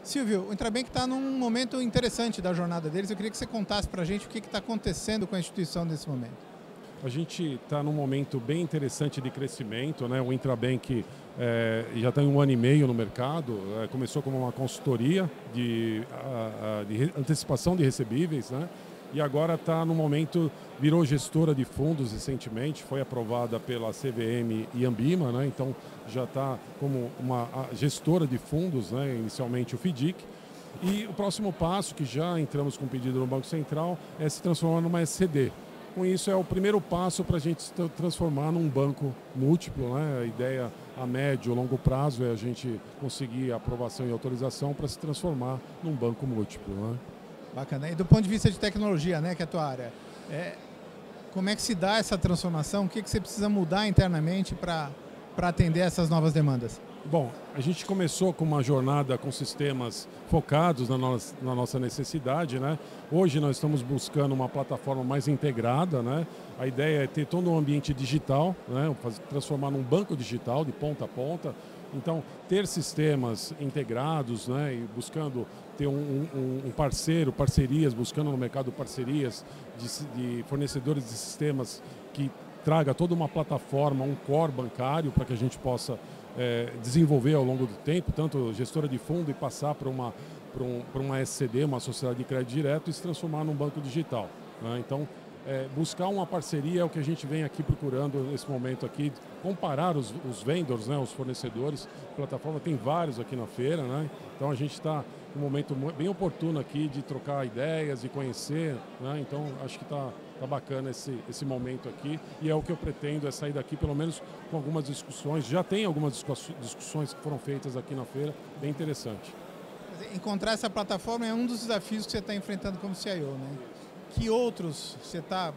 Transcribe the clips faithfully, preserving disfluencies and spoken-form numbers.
Silvio, o Intrabank está num momento interessante da jornada deles. Eu queria que você contasse para a gente o que está acontecendo com a instituição nesse momento. A gente está num momento bem interessante de crescimento, né? O Intrabank é, já tem um ano e meio no mercado, é, começou como uma consultoria de, a, a, de antecipação de recebíveis, né? E agora está no momento, virou gestora de fundos recentemente, foi aprovada pela C V M e Ambima, né? Então já está como uma gestora de fundos, né? Inicialmente o FDIC. E o próximo passo, que já entramos com pedido no Banco Central, é se transformar numa S C D. Com isso é o primeiro passo para a gente se transformar num banco múltiplo, né? A ideia a médio e longo prazo é a gente conseguir a aprovação e autorização para se transformar num banco múltiplo, né? Bacana. E do ponto de vista de tecnologia, né, que é a tua área, é, como é que se dá essa transformação? O que, que você precisa mudar internamente para para atender essas novas demandas? Bom, a gente começou com uma jornada com sistemas focados na nossa, na nossa necessidade, né? Hoje nós estamos buscando uma plataforma mais integrada, né? A ideia é ter todo um ambiente digital, né? Transformar num banco digital de ponta a ponta. Então, ter sistemas integrados, né? E buscando ter um, um, um parceiro, parcerias, buscando no mercado parcerias de, de fornecedores de sistemas que traga toda uma plataforma, um core bancário para que a gente possa é, desenvolver ao longo do tempo, tanto gestora de fundo e passar para uma, para um, para uma S C D, uma sociedade de crédito direto, e se transformar num banco digital, né? Então, é, buscar uma parceria é o que a gente vem aqui procurando nesse momento aqui, comparar os, os vendors, né, os fornecedores. A plataforma tem vários aqui na feira, né? Então a gente está num momento bem oportuno aqui de trocar ideias, de conhecer, né? Então acho que está tá bacana esse, esse momento aqui, e é o que eu pretendo, é sair daqui pelo menos com algumas discussões. Já tem algumas discussões que foram feitas aqui na feira, bem interessante. Encontrar essa plataforma é um dos desafios que você está enfrentando como C I O, né? Que outros você está...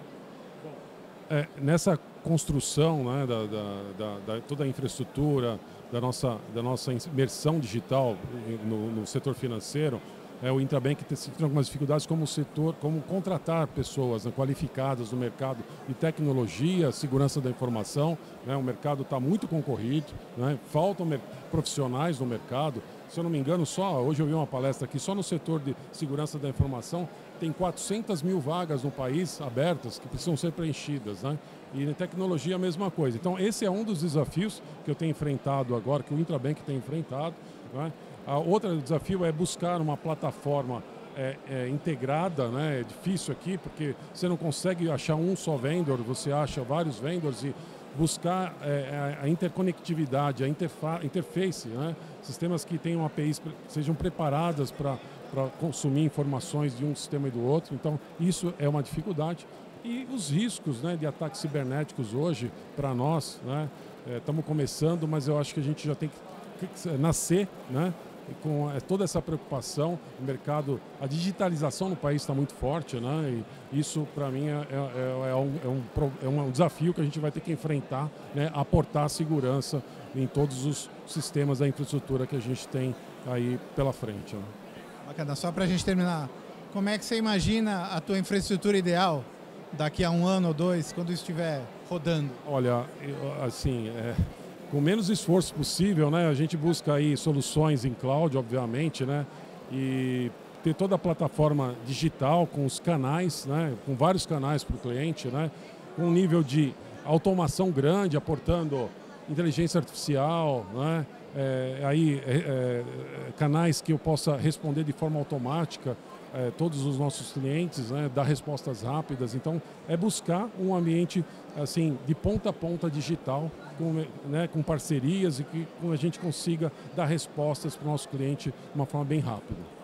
É, nessa construção, né, da, da, da, da toda a infraestrutura, da nossa, da nossa imersão digital no, no setor financeiro, é, o Intrabank tem algumas dificuldades como setor, como contratar pessoas, né, qualificadas no mercado de tecnologia, segurança da informação, né? O mercado está muito concorrido, né? Faltam profissionais no mercado. Se eu não me engano, só hoje eu vi uma palestra aqui, só no setor de segurança da informação tem quatrocentas mil vagas no país abertas que precisam ser preenchidas, né? E em tecnologia a mesma coisa. Então esse é um dos desafios que eu tenho enfrentado agora, que o Intrabank tem enfrentado, né? A outra desafio é buscar uma plataforma é, é, integrada, né? É difícil aqui porque você não consegue achar um só vendor, você acha vários vendors, e buscar é, a interconectividade, a interface, né? Sistemas que tenham A P Is, sejam preparadas para para consumir informações de um sistema e do outro. Então, isso é uma dificuldade. E os riscos, né, de ataques cibernéticos hoje, para nós, né, estamos começando, mas eu acho que a gente já tem que nascer, né, com toda essa preocupação. O mercado, a digitalização no país está muito forte, né, e isso, para mim, é, é, é, um, é, um, é um desafio que a gente vai ter que enfrentar, né, aportar segurança em todos os sistemas da infraestrutura que a gente tem aí pela frente, né. Bacana. Só para a gente terminar, como é que você imagina a tua infraestrutura ideal daqui a um ano ou dois, quando estiver rodando? Olha, assim, é, com menos esforço possível, né? A gente busca aí soluções em cloud, obviamente, né? E ter toda a plataforma digital com os canais, né? Com vários canais para o cliente, né? Com um nível de automação grande, aportando inteligência artificial, né? É, aí, é, é, canais que eu possa responder de forma automática, é, todos os nossos clientes, né, dar respostas rápidas. Então, é buscar um ambiente assim, de ponta a ponta digital, com, né, com parcerias, e que a gente consiga dar respostas para o nosso cliente de uma forma bem rápida.